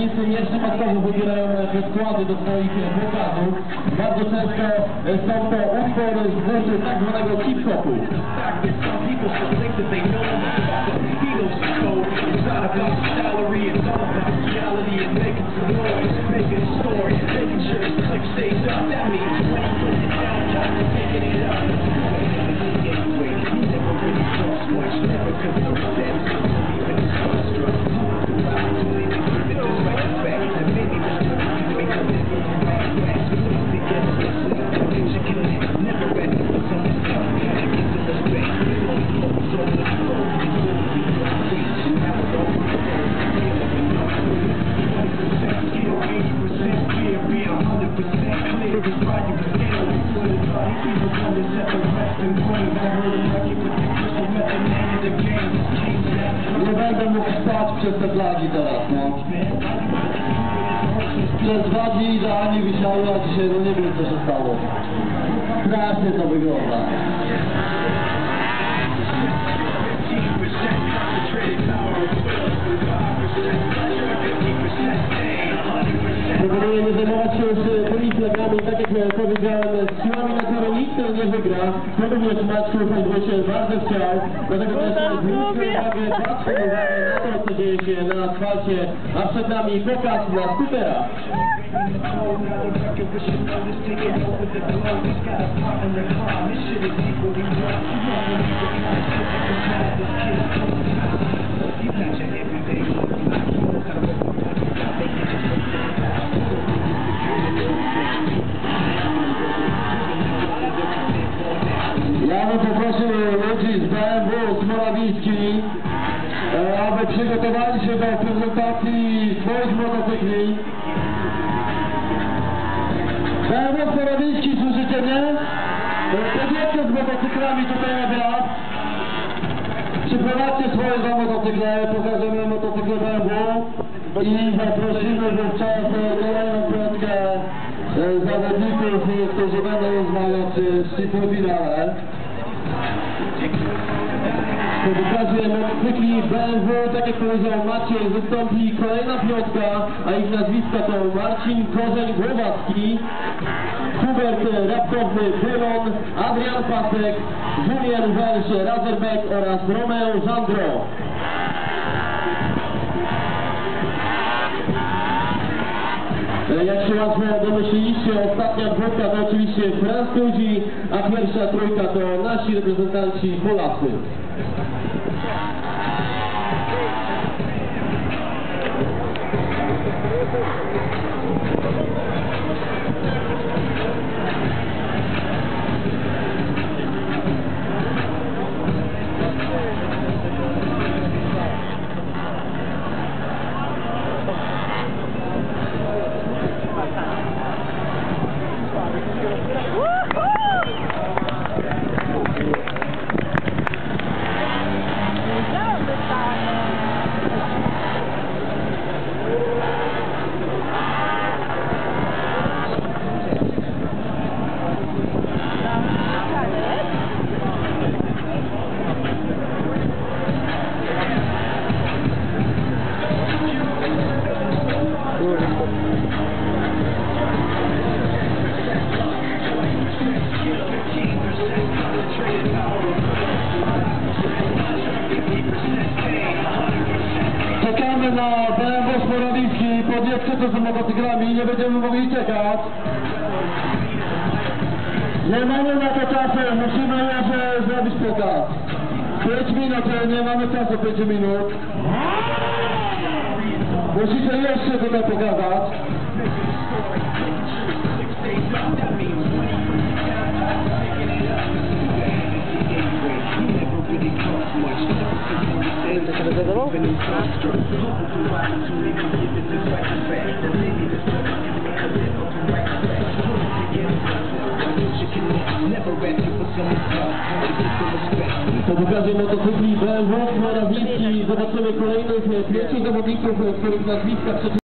zawodnicy nieprzypadkowo wybierają te składy do swoich pokazów. Bardzo często są to utwory z głosu tak zwanego hip-hopu. Nie będę mógł spać przez te flagi teraz, no. Przez flagi idealnie wisiały, a dzisiaj no nie wiem co się stało. Strasznie to wygląda. Proponuję nie zajmować się już tymi flagami, tak jak powiedziałem, z siłami natury nikt nie wygra. To również Maćku się bardzo chciał, dlatego też zwróćmy uwagę, patrzmy uwagę na to, co dzieje się na asfalcie, a przed nami pokaz na skuterach. Ja bym poprosił ludzi z BMW, z Morawiecki, aby przygotowali się do prezentacji swoich motocykli. BMW z Morawiecki, słyszycie mnie? Podjedźcie z motocyklami tutaj na wjazd. Przyprowadźcie swoje za motocykle, pokażemy motocykle BMW i zaprosimy wówczas kolejną piątkę zawodników, którzy będą zmawiać w finale. Po wykazie motocykli BMW, tak jak powiedział Maciej, wystąpi kolejna piątka, a ich nazwiska to Marcin Korzeń-Głowacki, Hubert Rabkowny Byron, Adrian Pasek, Julien Welsz Razerbeck oraz Romeo Żandro. Jak się łatwo domyśliliście, ostatnia dwójka to oczywiście Francuzi, a pierwsza trójka to nasi reprezentanci Polacy. Czekamy na BMW Morawiecki, podjedźcie to z motocyklami, nie będziemy mogli czekać. Nie mamy na to czasu, musimy już zrobić pokaz. 5 minut, nie mamy czasu 5 minut. Musicie jeszcze tutaj pokazać. Po pokazie motocykli BMW Morawiecki zobaczymy kolejnych 5 zawodników, których nazwiska